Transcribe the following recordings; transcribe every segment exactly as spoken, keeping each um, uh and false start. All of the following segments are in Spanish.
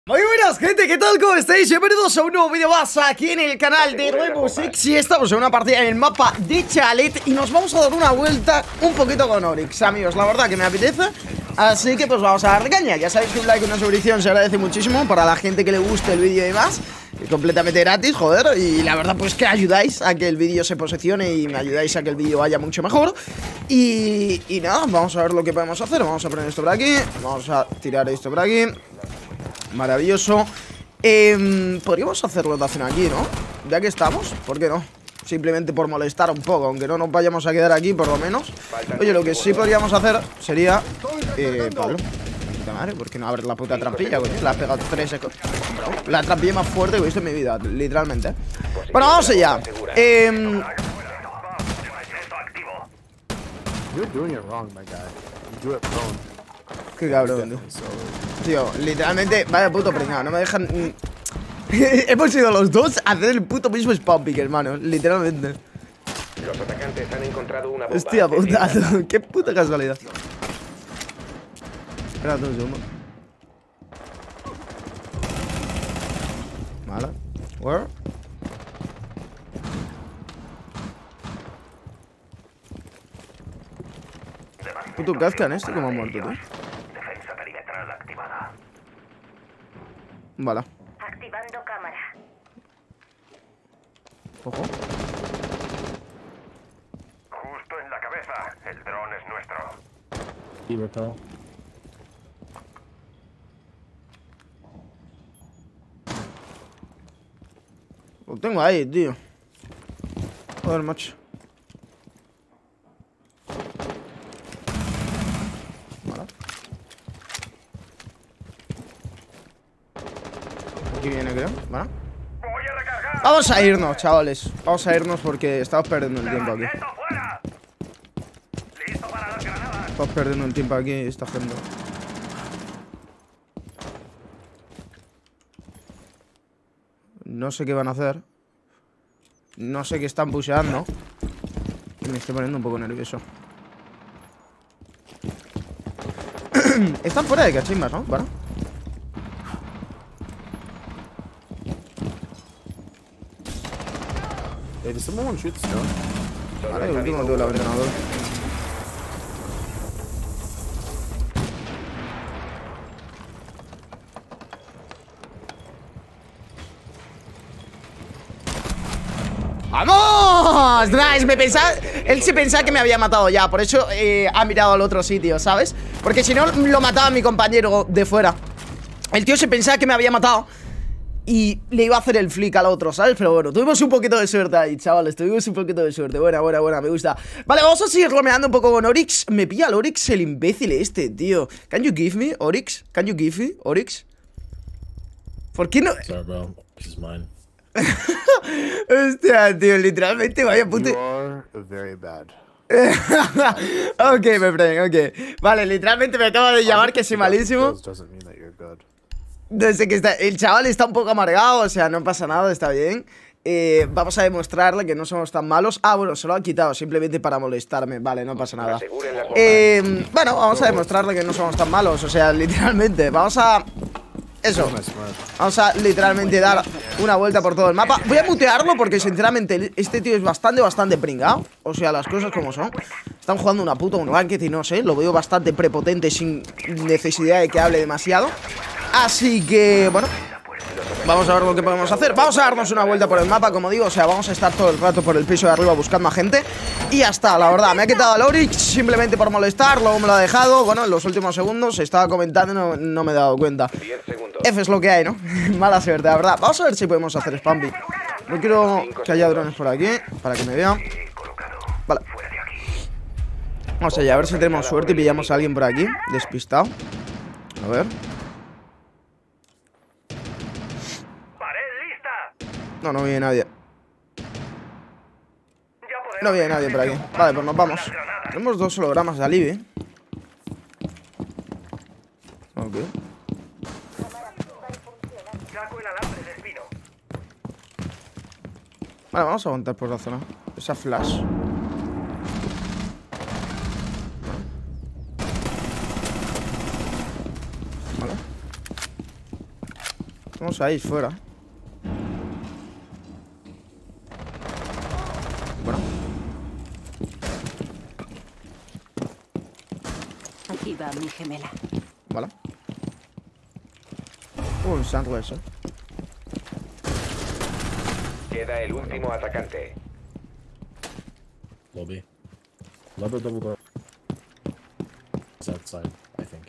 Muy buenas, gente, ¿qué tal? ¿Cómo estáis? Bienvenidos a un nuevo vídeo más aquí en el canal de Rainbow Six. Y estamos en una partida en el mapa de Chalet y nos vamos a dar una vuelta un poquito con Oryx, amigos. La verdad que me apetece, así que pues vamos a darle caña. Ya sabéis que un like y una suscripción se agradece muchísimo para la gente que le guste el vídeo y demás. Es completamente gratis, joder. Y la verdad pues que ayudáis a que el vídeo se posicione y me ayudáis a que el vídeo vaya mucho mejor. Y, y nada, vamos a ver lo que podemos hacer. Vamos a poner esto por aquí, vamos a tirar esto por aquí. Maravilloso. eh, Podríamos hacer rotación aquí, ¿no? Ya que estamos, ¿por qué no? Simplemente por molestar un poco, aunque no nos vayamos a quedar aquí por lo menos. Oye, lo que sí podríamos hacer sería eh, Pablo, puta madre, ¿por qué no abres la puta trampilla, coño? La has pegado tres eco... La trampilla más fuerte que he visto en mi vida, literalmente. Bueno, vamos allá. eh, Qué cabrón, tío. Tío, literalmente, vaya puto pringado, no me dejan... Hemos ido los dos a hacer el puto mismo spawn pick, hermano, literalmente. Los atacantes han encontrado una bomba. Hostia puta, qué puta casualidad. Espera un segundo. Vale. Where? Puto Kazkan este como ha muerto, tío. Defensa perimetral activada. Vale. Activando cámara. Ojo. Justo en la cabeza. El dron es nuestro. Y botado. Lo tengo ahí, tío. Joder, macho. Vale. Aquí viene, creo. Vale. Voy a recargar. Vamos a irnos, chavales. Vamos a irnos porque estamos perdiendo el tiempo aquí. ¡Esto fuera! Listo para las granadas. Estamos perdiendo el tiempo aquí esta gente. No sé qué van a hacer. No sé qué están pusheando. Y me estoy poniendo un poco nervioso. Están fuera de cachimbas, ¿no? Vale. Hey, does someone shoot the stone? Vale, el último tuvo la ventana doble. ¡Vamos! Nice, me pensaba... Él se pensaba que me había matado ya. Por eso eh, ha mirado al otro sitio, ¿sabes? Porque si no, lo mataba mi compañero de fuera. El tío se pensaba que me había matado y le iba a hacer el flick al otro, ¿sabes? Pero bueno, tuvimos un poquito de suerte ahí, chavales. Tuvimos un poquito de suerte. Buena, buena, buena, me gusta. Vale, vamos a seguir romeando un poco con Oryx. Me pilla el Oryx el imbécil este, tío. Can you give me, Oryx? Can you give me, Oryx? ¿Por qué no...? Sorry, bro. This is mine. Hostia, tío, literalmente vaya puto... You are very bad. Ok, my friend, ok. Vale, literalmente me acaba de llamar que soy malísimo. Doesn't mean that you're good. Desde que está... El chaval está un poco amargado, o sea, no pasa nada, está bien. Eh, vamos a demostrarle que no somos tan malos. Ah, bueno, se lo ha quitado simplemente para molestarme. Vale, no pasa nada. Aseguren las bombas. Eh, bueno, vamos a demostrarle que no somos tan malos. O sea, literalmente, vamos a... Eso, vamos a literalmente dar una vuelta por todo el mapa. Voy a mutearlo porque sinceramente este tío es bastante, bastante pringado. O sea, las cosas como son. Están jugando una puta, un ranked y no sé. Lo veo bastante prepotente sin necesidad de que hable demasiado. Así que, bueno, vamos a ver lo que podemos hacer. Vamos a darnos una vuelta por el mapa, como digo. O sea, vamos a estar todo el rato por el piso de arriba buscando a gente. Y ya está, la verdad, me ha quitado el Oryx simplemente por molestar. Luego me lo ha dejado, bueno, en los últimos segundos estaba comentando y no, no me he dado cuenta. diez segundos. F es lo que hay, ¿no? Mala suerte, la verdad. Vamos a ver si podemos hacer spam pick. No quiero que haya drones por aquí para que me vean. Vale. Vamos allá, a ver si tenemos suerte y pillamos a alguien por aquí despistado. A ver. Pared lista. No, no viene nadie. Ya podemos No viene nadie por aquí. Vale, pues nos vamos. las granadas. Tenemos dos hologramas de Alibi. Ok. Saco el alambre de espino. Vale, vamos a aguantar por la zona. Esa flash. Vale. Vamos ahí fuera. Bueno. Aquí va mi gemela. Vale. Uh, un sandwich, eh. Queda el último atacante. Lobby. Lobby double door. It's outside, I think.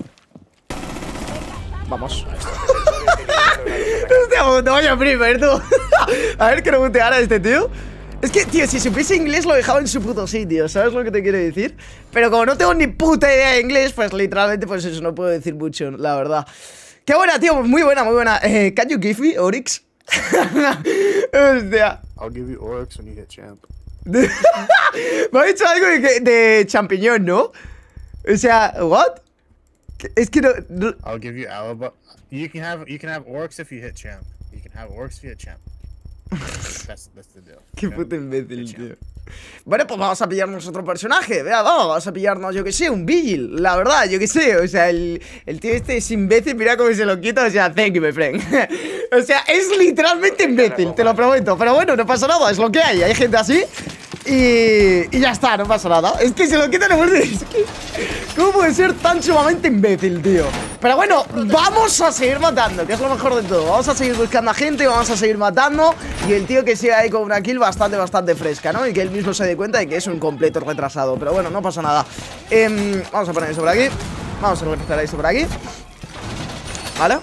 Vamos. Hostia, puto, vaya primer, tú. A ver, que no muteara a este tío. Es que, tío, si supiese inglés lo dejaba en su puto sitio, ¿sabes lo que te quiero decir? Pero como no tengo ni puta idea de inglés, pues literalmente, pues eso, no puedo decir mucho, la verdad. Qué buena, tío, muy buena, muy buena. Eh, can you give me Oryx? Hostia. I'll give you Oryx when you hit champ. Me ha dicho algo de, que- de champiñón, ¿no? O sea, ¿what? Es que no... no- I'll give you Alaba. You can have you can have Oryx if you hit champ. You can have Oryx if you hit champ. That's that's the deal. Qué okay? puto imbécil, Hit tío. champ. Bueno, pues vamos a pillarnos otro personaje. Vea, vamos, vamos a pillarnos, yo que sé, un Vigil. La verdad, yo que sé. O sea, el, el tío este es imbécil. Mira cómo se lo quita. O sea, thank you, my friend. O sea, es literalmente imbécil, te lo prometo. Pero bueno, no pasa nada, es lo que hay. Hay gente así. Y, y ya está, no pasa nada. Es que se lo quitan el es que, ¿cómo puede ser tan sumamente imbécil, tío? Pero bueno, vamos a seguir matando, que es lo mejor de todo. Vamos a seguir buscando a gente, vamos a seguir matando. Y el tío que siga ahí con una kill bastante, bastante fresca, ¿no? Y que él mismo se dé cuenta de que es un completo retrasado. Pero bueno, no pasa nada. eh, Vamos a poner esto por aquí. Vamos a realizar esto por aquí. ¿Vale?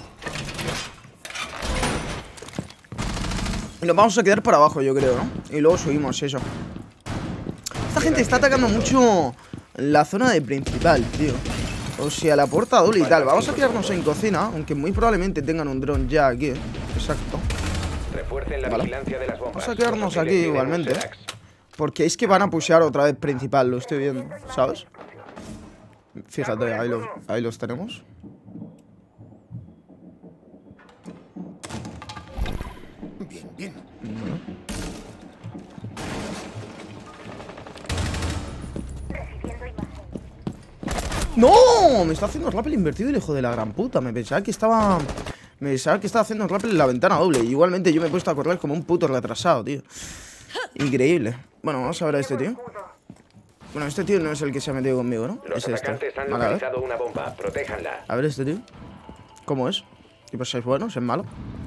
Y nos vamos a quedar por abajo, yo creo, ¿no? Y luego subimos eso. Esta gente está atacando mucho la zona de principal, tío. O sea, la puerta doble y tal. Vamos a quedarnos en cocina, aunque muy probablemente tengan un dron ya aquí, ¿eh? Exacto. Refuercen la Vale. vigilancia de las bombas. Vamos a quedarnos Los hostiles aquí tienen igualmente, un ¿eh? Serax. Porque es que van a pushear otra vez principal, lo estoy viendo, ¿sabes? Fíjate, ahí los, ahí los tenemos. Bien, bien. ¡No! Me está haciendo rappel invertido el hijo de la gran puta. Me pensaba que estaba... Me pensaba que estaba haciendo rappel en la ventana doble. Igualmente yo me he puesto a correr como un puto retrasado, tío. Increíble. Bueno, vamos a ver a este tío. Bueno, este tío no es el que se ha metido conmigo, ¿no? Los Es este. atacantes han Vale, a ver. localizado una bomba. Protéjanla. A ver este tío. ¿Cómo es? ¿Tipo es bueno? ¿Es malo?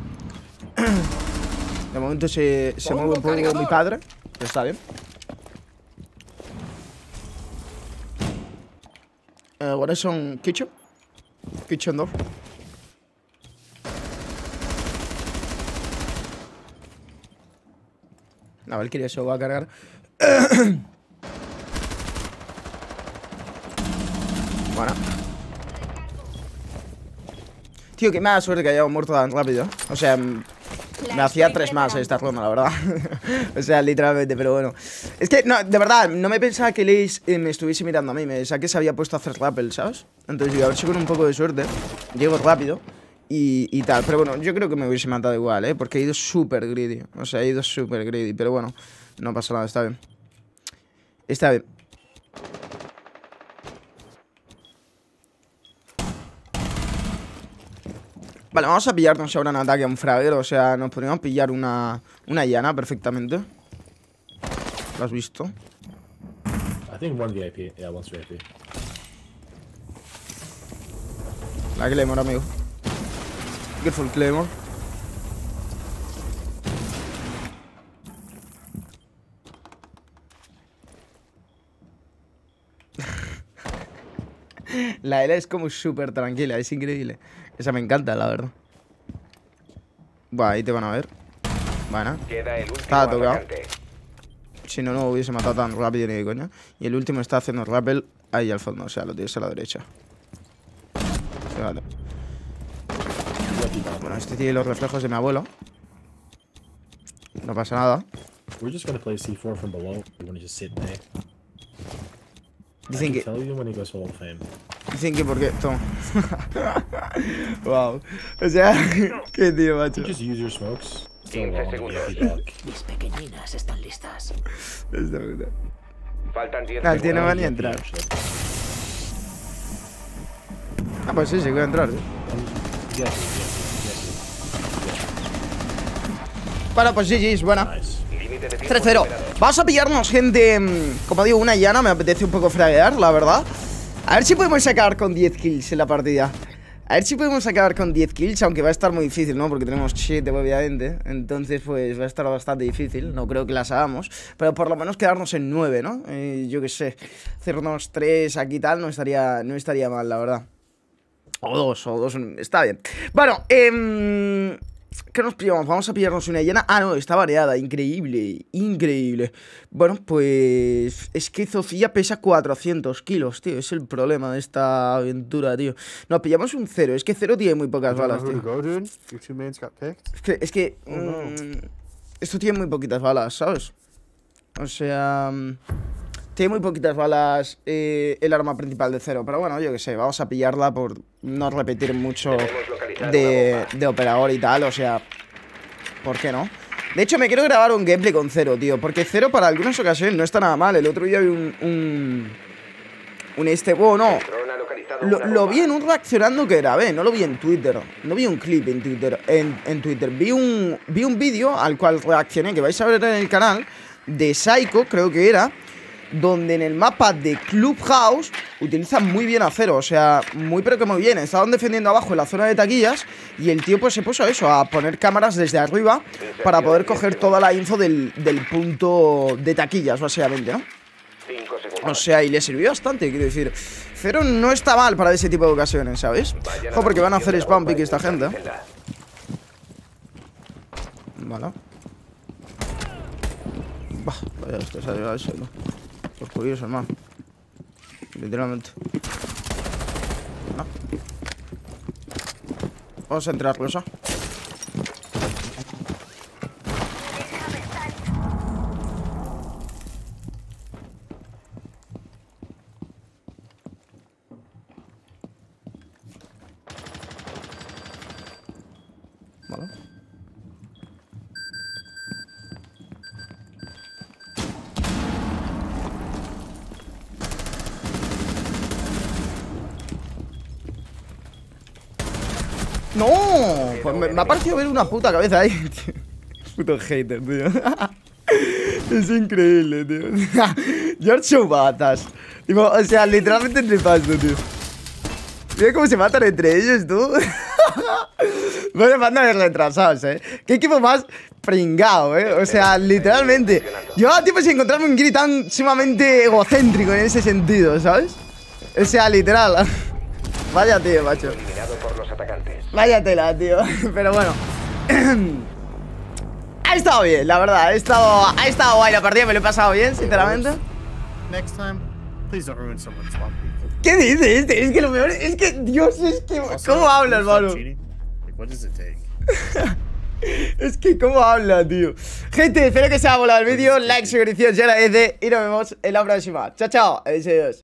De momento se, se mueve un poco mi padre. Pero está bien. Uh, what is on kitchen? Kitchen door. La Valkyria se lo va a cargar. Bueno. Tío, que mala suerte que haya muerto tan rápido. O sea, me hacía tres más esta ronda, la verdad. O sea, literalmente, pero bueno. Es que, no, de verdad, no me pensaba que Lace eh, me estuviese mirando a mí. Me pensaba que se había puesto a hacer rappel, ¿sabes? Entonces, digo, a ver si con un poco de suerte llego rápido y, y tal. Pero bueno, yo creo que me hubiese matado igual, ¿eh? Porque he ido súper greedy. O sea, he ido súper greedy. Pero bueno, no pasa nada, está bien. Está bien. Vale, vamos a pillarnos ahora un ataque a un fragger. O sea, nos podríamos pillar una, una llana perfectamente. ¿Lo has visto? I think one V I P. Yeah, one's V I P. La Claymore, amigo. Careful, Claymore. La L es como súper tranquila, es increíble. Esa me encanta, la verdad. Buah, ahí te van a ver. Bueno, Queda el último Estaba tocado. atacante. si no, no hubiese matado tan rápido ni de coña. Y el último está haciendo rappel ahí al fondo, o sea, lo tienes a la derecha. Fíjate. Bueno, este tiene los reflejos de mi abuelo. No pasa nada. We're just gonna play C four from below. We're gonna just sit there. Dicen I que... can tell you when he goes Hall of Fame. Dicen que porque... Toma. Wow. O sea, qué tío, macho. You just use your smokes. Still quince long segundos. V I P dog. Mis pequeñinas están listas. Esta puta. Faltan diez Ah, tiene segundos. manía entrar. Ah, pues sí, sí, voy a entrar, ¿eh? Um, V I P, V I P, V I P. Bueno, pues G G's, buena. Nice. Límite de tiempo tres cero. superado. Vamos a pillarnos, gente. mm, Como digo, una llana. Me apetece un poco fraguear, la verdad. A ver si podemos sacar con diez kills en la partida. A ver si podemos sacar con diez kills, aunque va a estar muy difícil, ¿no? Porque tenemos siete, obviamente. Entonces, pues va a estar bastante difícil. No creo que las hagamos. Pero por lo menos quedarnos en nueve, ¿no? Eh, yo qué sé. Hacernos tres aquí tal no estaría, no estaría mal, la verdad. O dos, o dos. Está bien. Bueno, eh... ¿qué nos pillamos? Vamos a pillarnos una llena. Ah, no, está variada, increíble. Increíble. Bueno, pues es que Zofía pesa cuatrocientos kilos, tío. Es el problema de esta aventura, tío. Nos pillamos un cero. Es que cero tiene muy pocas I don't know balas, who to tío. go, dude. Your two mains got picked. Es que, es que Oh, no. mm, esto tiene muy poquitas balas, ¿sabes? O sea, mm, tiene muy poquitas balas eh, el arma principal de cero. Pero bueno, yo qué sé, vamos a pillarla por no repetir mucho Hemos localizado de, una bomba. de operador y tal. O sea, ¿por qué no? De hecho, me quiero grabar un gameplay con cero, tío. Porque cero para algunas ocasiones no está nada mal. El otro día vi un... Un, un este... Bueno, no. Dron ha localizado Lo, una lo bomba. vi en un reaccionando que grabé, no lo vi en Twitter. No vi un clip en Twitter. En, en Twitter. Vi un, vi un vídeo al cual reaccioné, que vais a ver en el canal, de Psycho, creo que era, donde en el mapa de Clubhouse utilizan muy bien a cero. O sea, muy pero que muy bien. Estaban defendiendo abajo en la zona de taquillas y el tío pues se puso a eso, a poner cámaras desde arriba para poder coger toda la info del, del punto de taquillas, básicamente, ¿no? Cinco segundos. O sea, y le sirvió bastante, quiero decir. Cero no está mal para ese tipo de ocasiones, ¿sabes? Vayan Ojo, porque van a hacer la spam bomba pick y esta gente. neutralícenla. Vale. Bah, vaya, esto se ha llevado eso, ¿no? Por curioso, hermano. Literalmente. No. Vamos a entrar, Rosa. Vale. ¡No! Pues me, me ha parecido ver una puta cabeza ahí, tío. Puto hater, tío. Es increíble, tío. George Batas. Tipo, o sea, literalmente nefasto, tío. Mira cómo se matan entre ellos, tú. Vaya banda de retrasados, eh. Qué equipo más pringado, eh. O sea, literalmente. Llevaba tiempo sin encontrarme un Giri tan sumamente egocéntrico en ese sentido, ¿sabes? O sea, literal. Vaya tío, macho. Eliminado por los atacantes. Vaya tela, tío. Pero bueno. Ha estado bien, la verdad. Ha estado, ha estado guay la partida, me lo he pasado bien, sinceramente. Next time, please don't ruin someone's fun. ¿Qué dices? Es que lo peor es que, Dios, es que. Also, ¿Cómo habla, can you stop hermano? cheating? Like, what does it take? Es que, ¿cómo habla, tío? Gente, espero que os haya volado el vídeo. Like, suscripción, ya la es de. Y nos vemos en la próxima. Chao, chao. Adiós.